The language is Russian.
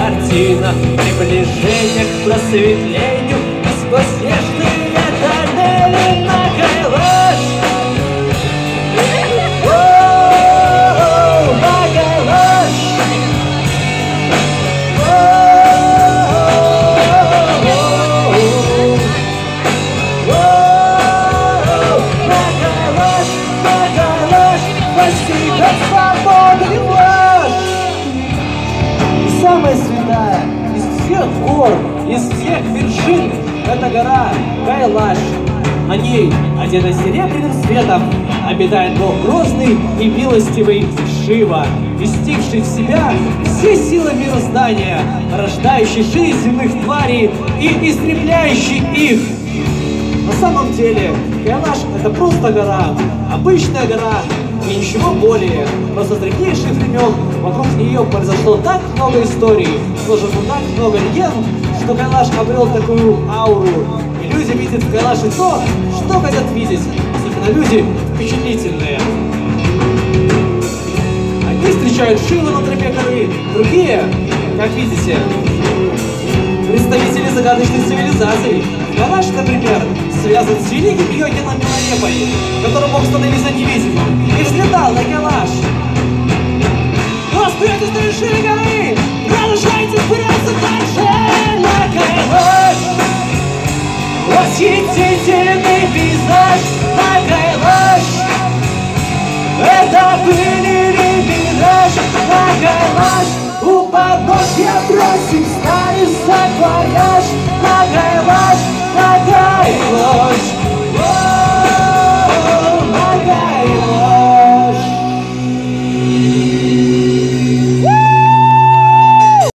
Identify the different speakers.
Speaker 1: картина приближения к просветлению, и сквозь снежные тоннели на Кайлаш. На Кайлаш. Самая святая из всех гор, из всех вершин, это гора Кайлаш. На ней, одетый серебряным светом, обитает Бог грозный и милостивый Шива, вместивший в себя все силы мироздания, рождающий жизнь земных тварей и истребляющий их. На самом деле, Кайлаш — это просто гора, обычная гора, и ничего более. Но со древнейших времен вокруг нее произошло так много историй, сложено так много легенд, что Кайлаш обрел такую ауру. И люди видят в Кайлаше то, что хотят видеть, особенно люди впечатлительные. Одни встречают Шиву на тропе горы, другие, как видите, представители загадочной цивилизации. Кайлаш, например, связан с великим йогином Миларепой, который мог становиться невидимым и взлетал на Кайлаш. Но остается с вершины горы, продолжайте вперед дальше на Кайлаш. Восхитительный пейзаж на Кайлаш. Это пыльный мираж на Кайлаш. У подножья бросим стали саквояж на Кайлаш, на Кайлаш.